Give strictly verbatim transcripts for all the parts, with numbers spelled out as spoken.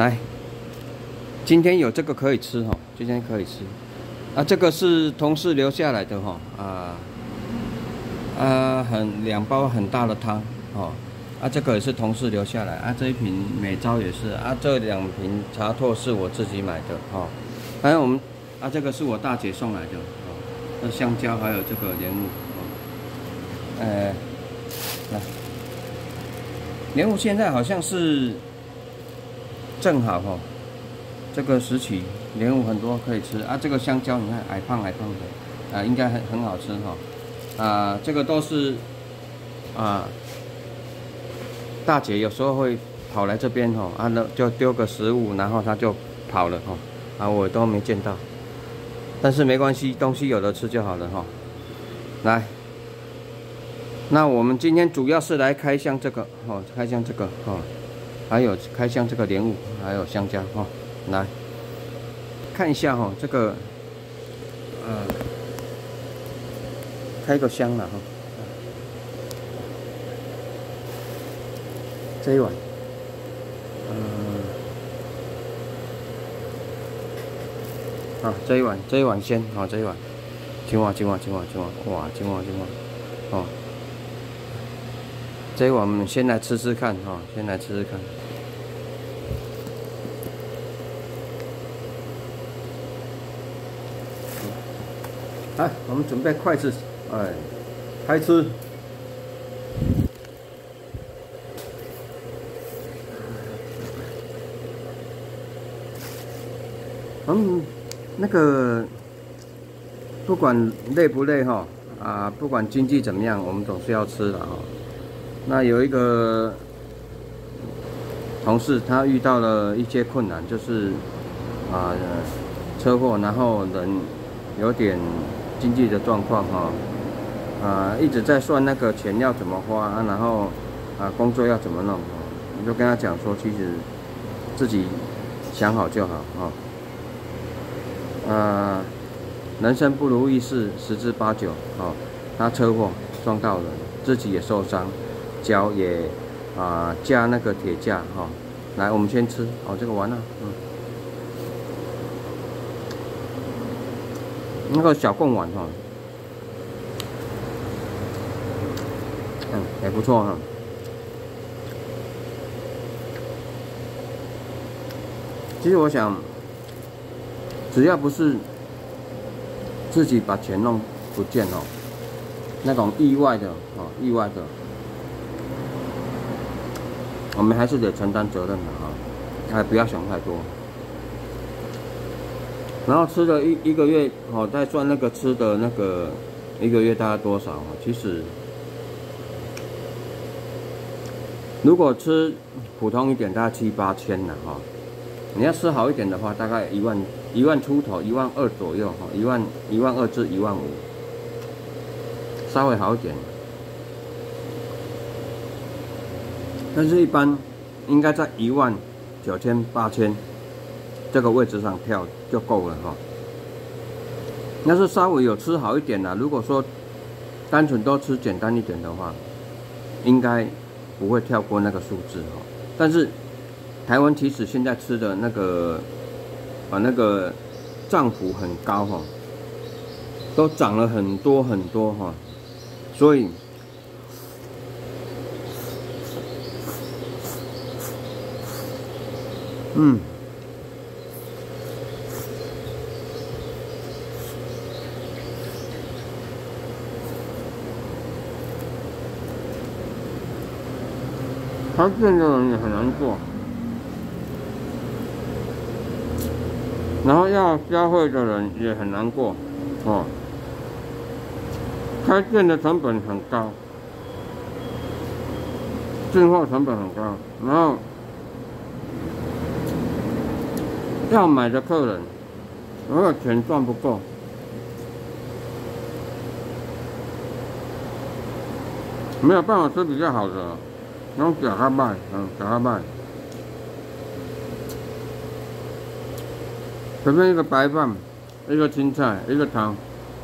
来，今天有这个可以吃哈，今天可以吃。啊，这个是同事留下来的哈，啊啊，很两包很大的汤哦。啊，这个也是同事留下来啊，这一瓶美招也是啊，这两瓶茶拓是我自己买的哦。还有我们啊，这个是我大姐送来的哦，这香蕉还有这个莲雾哦。呃，来，莲雾现在好像是正好哈，这个时期莲雾很多可以吃啊。这个香蕉你看矮胖矮胖的啊，应该很很好吃哈。啊，这个都是啊。大姐有时候会跑来这边哈，啊，那就丢个食物，然后她就跑了哈，啊，我都没见到，但是没关系，东西有的吃就好了哈。来，那我们今天主要是来开箱这个哦，开箱这个哦，还有开箱这个莲雾，还有香蕉哈。来看一下哈，这个呃，开个箱了哈。这一碗，嗯，啊，这一碗，这一碗先，好、哦，这一碗，青蛙，青蛙，青蛙，青蛙，哇，青蛙，青蛙，哦，这一碗我们先来吃吃看，哈、哦，先来吃吃看。来，我们准备筷子，哎，开吃。嗯，那个不管累不累哈啊，不管经济怎么样，我们总是要吃的哈。那有一个同事，他遇到了一些困难，就是啊车祸，然后人有点经济的状况哈啊，一直在算那个钱要怎么花啊，然后啊工作要怎么弄，我就跟他讲说，其实自己想好就好哈。呃，人生不如意事十之八九哦。他车祸撞到人，自己也受伤，脚也啊、呃、架那个铁架哈、哦。来，我们先吃哦，这个完了，嗯，那个小贡丸哈、哦，嗯，也不错哈。其实我想。只要不是自己把钱弄不见哦，那种意外的哦，意外的，我们还是得承担责任的哈，还不要想太多。然后吃了一一个月哦，再算那个吃的那个一个月大概多少啊？其实如果吃普通一点，大概七八千了哈。你要吃好一点的话，大概一万一万出头，一万二左右哈，一万一万二至一万五，稍微好一点。但是，一般应该在一万九千八千这个位置上跳就够了哈。要是稍微有吃好一点的，如果说单纯都吃简单一点的话，应该不会跳过那个数字哈。但是。台湾其实现在吃的那个啊那个涨幅很高哈，都涨了很多很多哈，所以嗯，开店的人也很难做。然后要消费的人也很难过，哦。开店的成本很高，进货成本很高，然后要买的客人，如果钱赚不够，没有办法吃比较好的，用假他卖，嗯，假他卖。随便一个白饭，一个青菜，一个汤，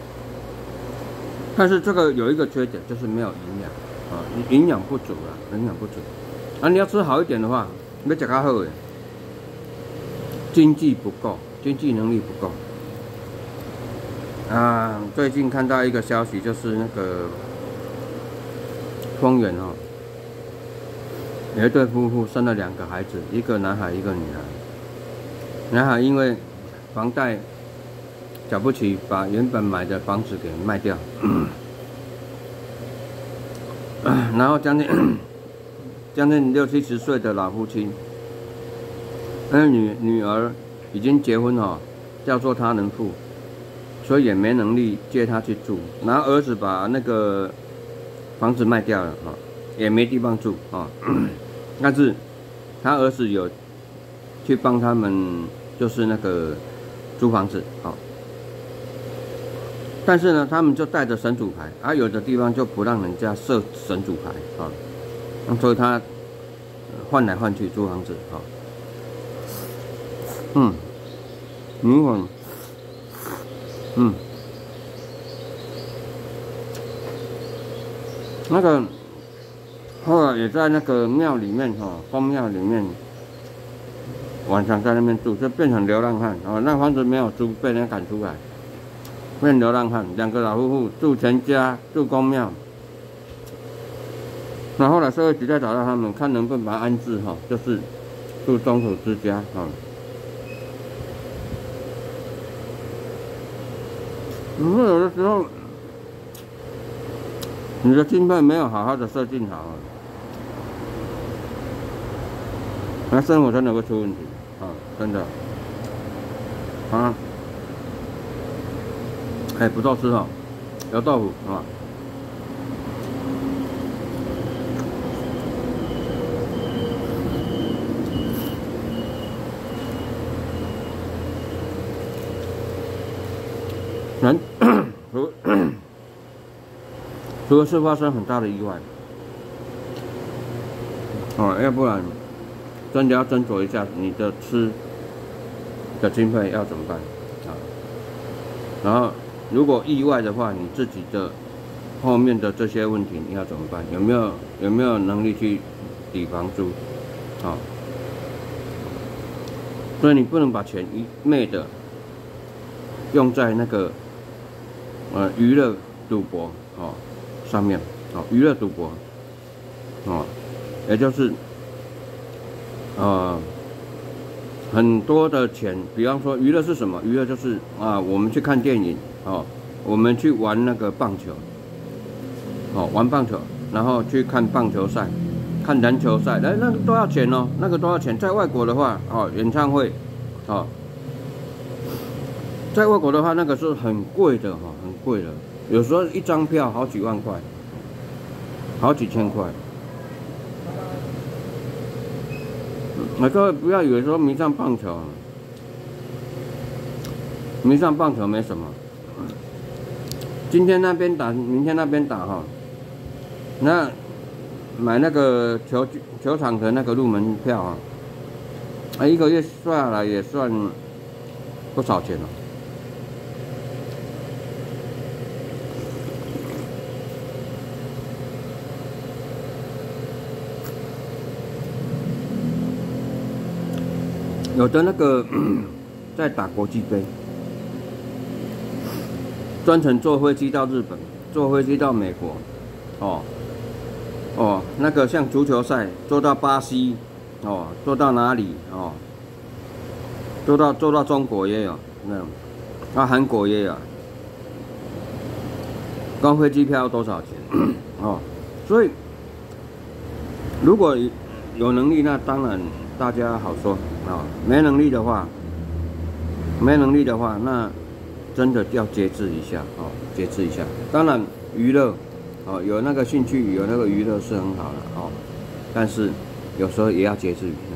但是这个有一个缺点，就是没有营养啊，营养不足啊，营养不足。啊，你要吃好一点的话，要吃较好的， 经济不够，经济能力不够。啊，最近看到一个消息，就是那个丰原哦，有一对夫妇生了两个孩子，一个男孩，一个女孩。男孩因为房贷缴不起，把原本买的房子给卖掉，然后将近将近六七十岁的老夫妻，那女女儿已经结婚了，叫做他人妇。所以也没能力借他去住，然后儿子把那个房子卖掉了啊，也没地方住啊。但是他儿子有去帮他们，就是那个租房子啊。但是呢，他们就带着神主牌，而、啊、有的地方就不让人家设神主牌啊，所以他换来换去租房子啊。嗯，如果嗯，那个后来也在那个庙里面哈，宫庙里面，晚上在那边住，就变成流浪汉哦。那房子没有租，被人赶出来，变流浪汉。两个老夫妇住全家，住宫庙。那后来社会局再找到他们，看能不能把他安置哈，就是住中途之家哈。因为有的时候，你的经费没有好好的设定好，那生活真的会出问题啊！真的啊！哎，不错吃哦，油豆腐啊。人除除了是发生很大的意外，哦，要不然真的要斟酌一下你的吃的经费要怎么办啊？然后如果意外的话，你自己的后面的这些问题你要怎么办？有没有有没有能力去抵房租？啊，所以你不能把钱一昧的用在那个。呃，娱乐赌博哦上面哦，娱乐赌博哦，也就是呃很多的钱，比方说娱乐是什么？娱乐就是啊，我们去看电影哦，我们去玩那个棒球哦，玩棒球，然后去看棒球赛，看篮球赛，哎，那个都要钱哦，那个都要钱。在外国的话哦，演唱会哦。在外国的话，那个是很贵的哈，很贵的，有时候一张票好几万块，好几千块。那各位不要以为说迷上棒球，迷上棒球没什么。今天那边打，明天那边打哈，那买那个球球场的那个入门票啊，啊一个月算下来也算不少钱了。有的那个在打国际杯，专程坐飞机到日本，坐飞机到美国，哦哦，那个像足球赛坐到巴西，哦，坐到哪里哦，坐到坐到中国也有那种，啊韩国也有，光飞机票要多少钱哦？所以如果有能力，那当然大家好说。啊、哦，没能力的话，没能力的话，那真的要节制一下哦，节制一下。当然，娱乐，哦，有那个兴趣，有那个娱乐是很好的哦，但是有时候也要节制一下。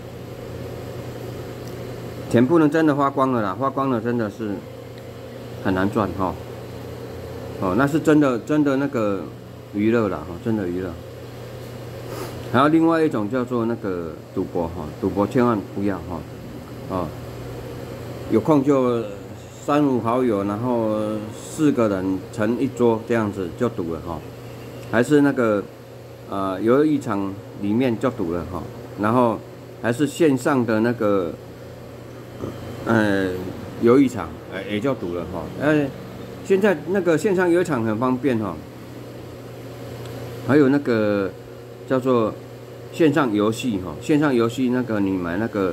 钱不能真的花光了啦，花光了真的是很难赚哈、哦。哦，那是真的真的那个娱乐啦，哈，真的娱乐。还有另外一种叫做那个赌博哈，赌博千万不要哈，哦，有空就三五好友，然后四个人成一桌这样子就赌了哈，还是那个呃游艺场里面就赌了哈，然后还是线上的那个呃，游艺场，呃，也就赌了哈。呃，现在那个线上游艺场很方便哈，还有那个叫做线上游戏哈，线上游戏那个你买那个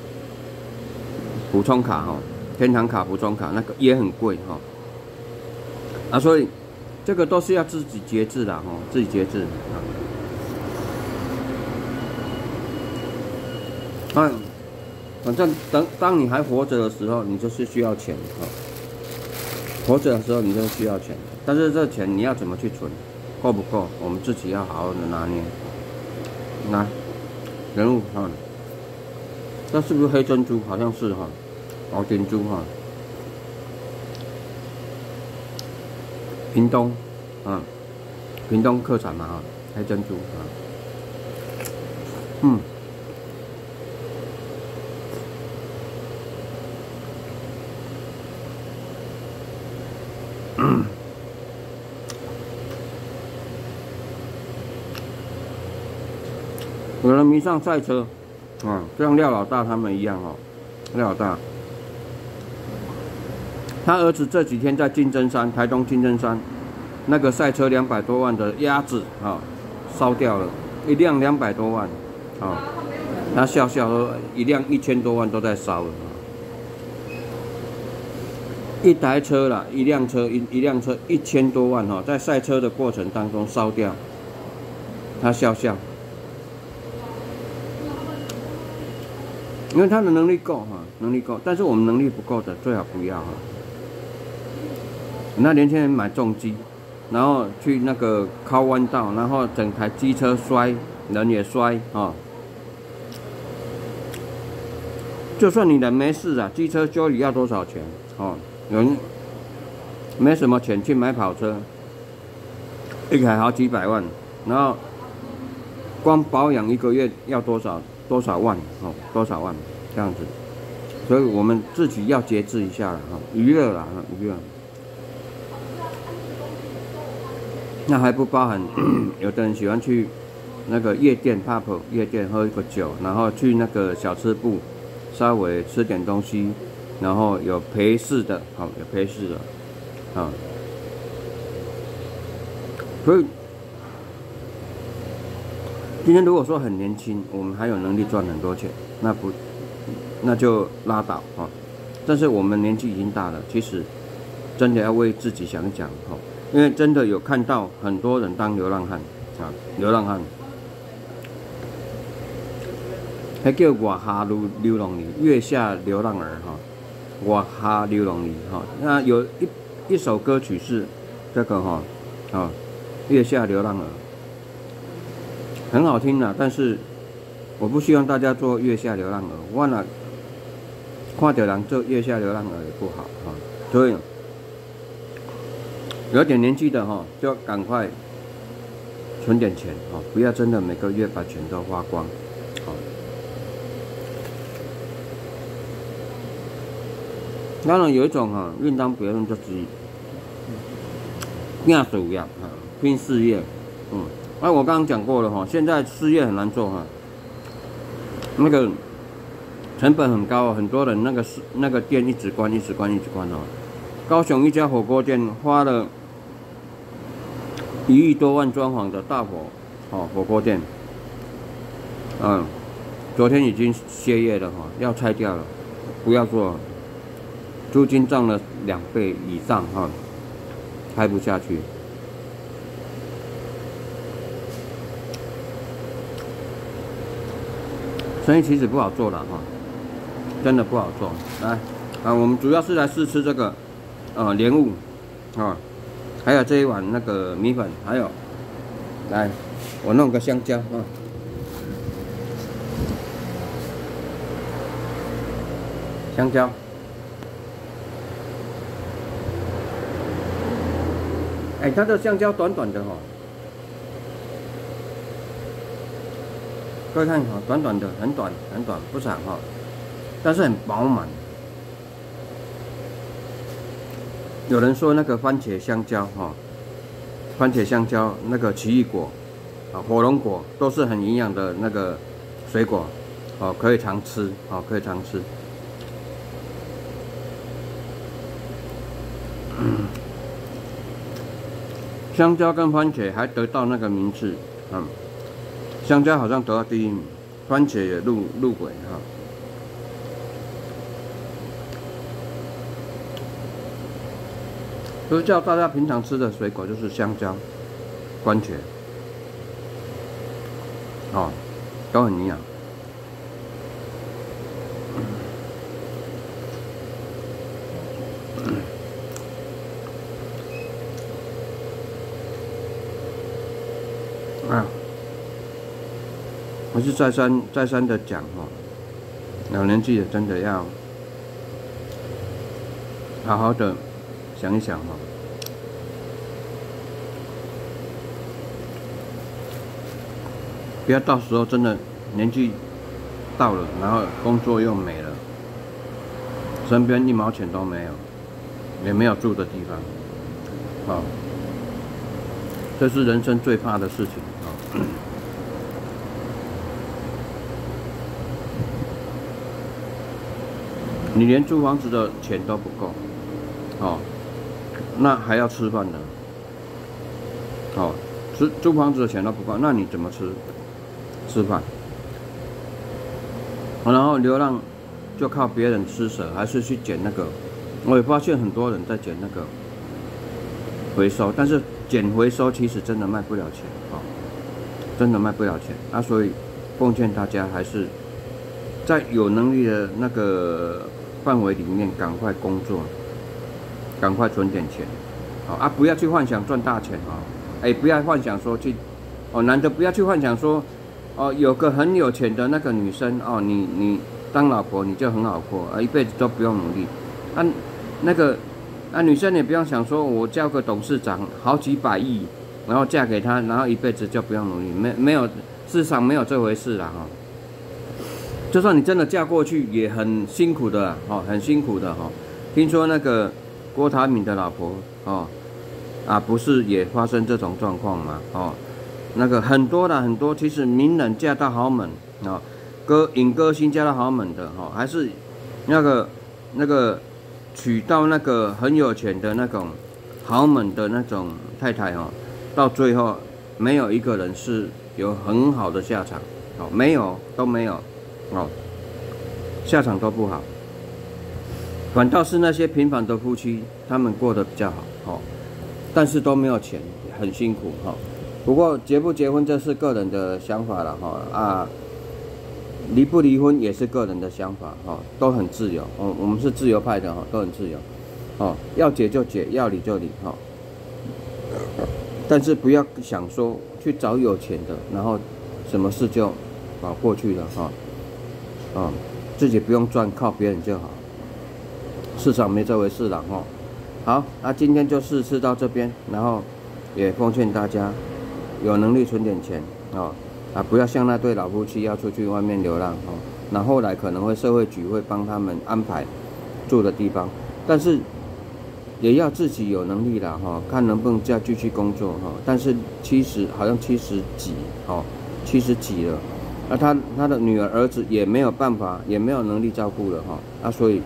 补充卡哈，天堂卡补充卡那个也很贵哈。啊，所以这个都是要自己节制的哈，自己节制啊。啊。反正等当你还活着的时候，你就是需要钱哈。活着的时候你就需要钱，但是这钱你要怎么去存，够不够，我们自己要好好的拿捏。来，人物哈，这是不是黑珍珠？好像是哈，宝珍珠哈。屏东，啊，屏东特产嘛哈，黑珍珠啊，嗯。有人迷上赛车，啊，就像廖老大他们一样哦。廖老大，他儿子这几天在金针山，台东金针山，那个赛车两百多万的鸭子啊，烧掉了，一辆两百多万，啊，他笑笑说一辆一千多万都在烧了。一台车啦，一辆车一一辆车一千多万哈，在赛车的过程当中烧掉，他笑笑，因为他的能力够哈，能力够，但是我们能力不够的最好不要哈。那年轻人买重机，然后去那个靠弯道，然后整台机车摔，人也摔啊。就算你人没事啊，机车修理要多少钱哦？有人没什么钱去买跑车，一台好几百万，然后光保养一个月要多少多少万哦，多少万这样子，所以我们自己要节制一下了哈，娱乐啦娱乐。那还不包含有的人喜欢去那个夜店 pub 夜店喝一个酒，然后去那个小吃部稍微吃点东西。然后有陪侍的，好、哦、有陪侍的，啊、哦，所以今天如果说很年轻，我们还有能力赚很多钱，那不那就拉倒哈、哦。但是我们年纪已经大了，其实真的要为自己想想哈、哦，因为真的有看到很多人当流浪汉啊，流浪汉，还叫外下流流浪儿，月下流浪儿哈。哇哈流浪里哈，那有一一首歌曲是这个哈，啊，月下流浪儿，很好听啦，但是我不希望大家做月下流浪儿，忘了看到人做月下流浪儿也不好哈，所以有点年纪的哈，就赶快存点钱哈，不要真的每个月把钱都花光，好。当然有一种哈，另当别论，就是拼事业哈，拼事业，嗯，那、啊、我刚刚讲过了哈，现在事业很难做哈，那个成本很高，很多人那个那个店一直关，一直关，一直关哦。高雄一家火锅店花了一亿多万装潢的大火，哦，火锅店，嗯，昨天已经歇业了哈，要拆掉了，不要做了。租金涨了两倍以上哈，开不下去。生意其实不好做了哈，真的不好做。来，啊，我们主要是来试吃这个，呃，莲雾，啊，还有这一碗那个米粉，还有，来，我弄个香蕉啊。香蕉。哎，它的香蕉短短的哈、哦，各位看哈，短短的，很短很短，不长哈，但是很饱满。有人说那个番茄香蕉哈，番茄香蕉那个奇异果啊，火龙果都是很营养的那个水果，哦，可以常吃，哦，可以常吃。 香蕉跟番茄还得到那个名次，嗯，香蕉好像得到第一名，番茄也入入围哈。所以叫大家平常吃的水果就是香蕉、番茄，哦，都很营养。啊，我是再三再三的讲哦，老年纪的真的要好好的想一想哦。不要到时候真的年纪到了，然后工作又没了，身边一毛钱都没有，也没有住的地方，哦，这是人生最怕的事情哦。你连租房子的钱都不够，哦，那还要吃饭呢，哦，吃租房子的钱都不够，那你怎么吃？吃饭，然后流浪就靠别人施舍，还是去捡那个？我也发现很多人在捡那个回收，但是捡回收其实真的卖不了钱啊、哦，真的卖不了钱啊！所以奉劝大家还是在有能力的那个范围里面赶快工作，赶快存点钱，好、哦、啊！不要去幻想赚大钱啊！哎、欸，不要幻想说去哦，男的不要去幻想说。哦，有个很有钱的那个女生哦，你你当老婆你就很好过啊，一辈子都不用努力。啊，那个啊女生也不用想说，我交个董事长好几百亿，然后嫁给他，然后一辈子就不用努力，没没有，世上没有这回事啦哈、哦。就算你真的嫁过去，也很辛苦的哦，很辛苦的哈、哦。听说那个郭台铭的老婆哦，啊不是也发生这种状况吗？哦。那个很多的很多，其实名人嫁到豪门啊，歌影歌星嫁到豪门的哈，还是那个那个娶到那个很有钱的那种豪门的那种太太哈，到最后没有一个人是有很好的下场，哦，没有都没有，哦，下场都不好，反倒是那些平凡的夫妻，他们过得比较好，哦，但是都没有钱，很辛苦哈。不过结不结婚这是个人的想法了哈啊，离不离婚也是个人的想法哈，都很自由。哦，我们是自由派的哈，都很自由。哦，要结就结，要离就离哈。但是不要想说去找有钱的，然后什么事就啊过去了哈。啊，自己不用赚，靠别人就好。市场没这回事了哈。好，那今天就试吃到这边，然后也奉劝大家。有能力存点钱哦，啊，不要像那对老夫妻要出去外面流浪哦。那后来可能会社会局会帮他们安排住的地方，但是也要自己有能力啦哈、哦，看能不能再继续工作哈、哦。但是七十好像七十几哦，七十几了，那、啊、他他的女儿儿子也没有办法，也没有能力照顾了哈、哦，啊，所以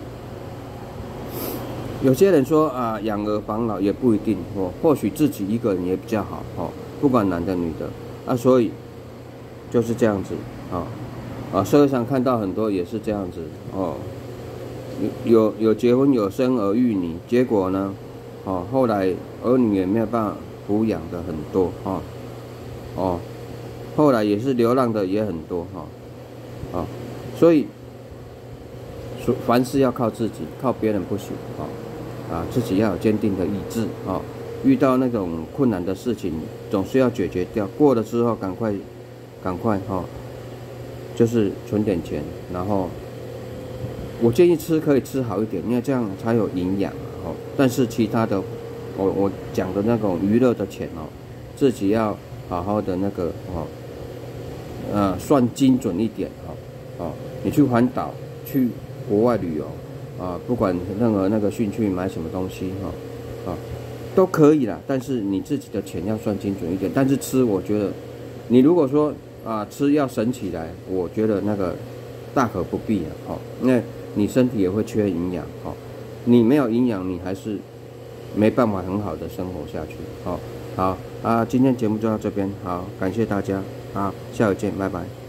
有些人说啊，养儿防老也不一定哦，或许自己一个人也比较好哦。不管男的女的啊，所以就是这样子啊啊，社会上看到很多也是这样子哦，有有有结婚有生儿育女，结果呢，哦，后来儿女也没有办法抚养的很多哦哦，后来也是流浪的也很多哈啊，所以凡事要靠自己，靠别人不行啊啊，自己要有坚定的意志啊。遇到那种困难的事情，总是要解决掉。过了之后，赶快，赶快哈、哦，就是存点钱。然后，我建议吃可以吃好一点，因为这样才有营养哦。但是其他的，我我讲的那种娱乐的钱哦，自己要好好的那个哦，呃，算精准一点哦哦。你去环岛，去国外旅游啊，不管任何那个兴趣买什么东西哈啊。哦都可以啦，但是你自己的钱要算精准一点。但是吃，我觉得，你如果说啊吃要省起来，我觉得那个大可不必啊，哦，因为你身体也会缺营养，哦，你没有营养，你还是没办法很好的生活下去。哦，好啊，今天节目就到这边，好，感谢大家，好，下回见，拜拜。